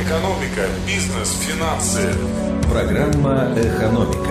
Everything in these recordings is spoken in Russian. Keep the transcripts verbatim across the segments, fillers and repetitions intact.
Экономика, бизнес, финансы. Программа «Экономика».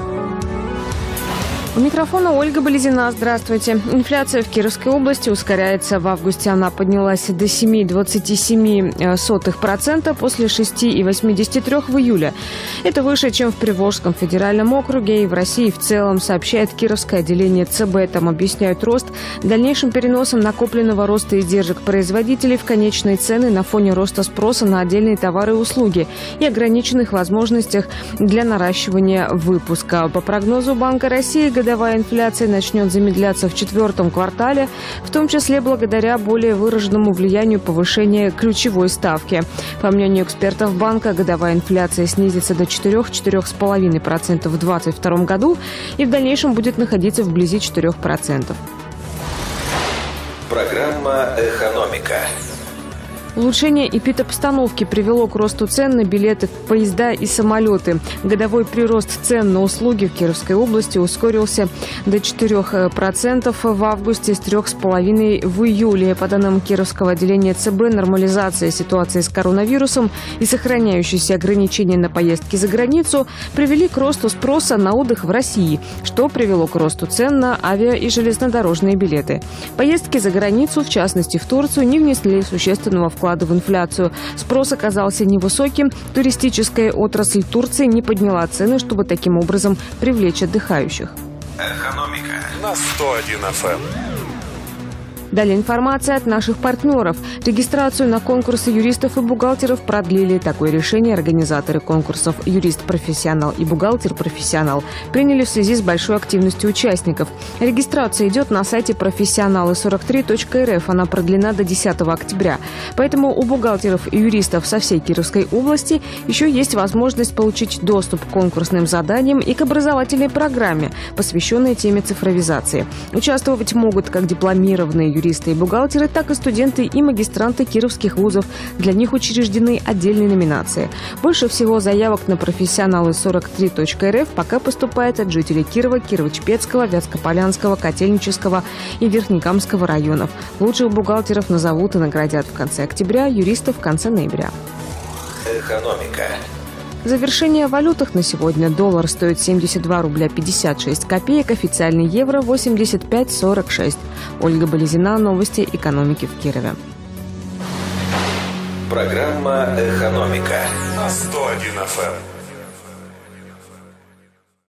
У микрофона Ольга Болезина. Здравствуйте. Инфляция в Кировской области ускоряется. В августе она поднялась до семь целых двадцать семь сотых процента после шесть целых восемьдесят три процента в июле. Это выше, чем в Приволжском федеральном округе и в России в целом, сообщает Кировское отделение ЦБ. Там объясняют рост дальнейшим переносом накопленного роста издержек производителей в конечные цены на фоне роста спроса на отдельные товары и услуги и ограниченных возможностях для наращивания выпуска. По прогнозу Банка России, годовая инфляция начнет замедляться в четвертом квартале, в том числе благодаря более выраженному влиянию повышения ключевой ставки. По мнению экспертов банка, годовая инфляция снизится до четыре-четыре с половиной процента в две тысячи двадцать втором году и в дальнейшем будет находиться вблизи четырёх процентов. Программа «Экономика». Улучшение эпидобстановки привело к росту цен на билеты в поезда и самолеты. Годовой прирост цен на услуги в Кировской области ускорился до четырёх процентов в августе, с трёх с половиной процентов в июле. По данным Кировского отделения ЦБ, нормализация ситуации с коронавирусом и сохраняющиеся ограничения на поездки за границу привели к росту спроса на отдых в России, что привело к росту цен на авиа- и железнодорожные билеты. Поездки за границу, в частности в Турцию, не внесли существенного вклада в инфляцию. Спрос оказался невысоким. Туристическая отрасль Турции не подняла цены, чтобы таким образом привлечь отдыхающих. Экономика на сто один эф эм. Далее информация от наших партнеров. Регистрацию на конкурсы юристов и бухгалтеров продлили. Такое решение организаторы конкурсов «Юрист-профессионал» и «Бухгалтер-профессионал» приняли в связи с большой активностью участников. Регистрация идет на сайте профессионалы сорок три точка эр эф. Она продлена до десятого октября. Поэтому у бухгалтеров и юристов со всей Кировской области еще есть возможность получить доступ к конкурсным заданиям и к образовательной программе, посвященной теме цифровизации. Участвовать могут как дипломированные юристы и бухгалтеры, так и студенты и магистранты кировских вузов. Для них учреждены отдельные номинации. Больше всего заявок на профессионалы сорок три точка эр эф пока поступает от жителей Кирова, Кирово-Чепецкого, Вятскополянского, Котельнического и Верхнекамского районов. Лучших бухгалтеров назовут и наградят в конце октября, юристов в конце ноября. «Экономика». Завершение о валютах на сегодня. Доллар стоит семьдесят два рубля пятьдесят шесть копеек, официальный евро восемьдесят пять сорок шесть. Ольга Болезина, новости экономики в Кирове. Программа «Экономика» на сто один эф эм.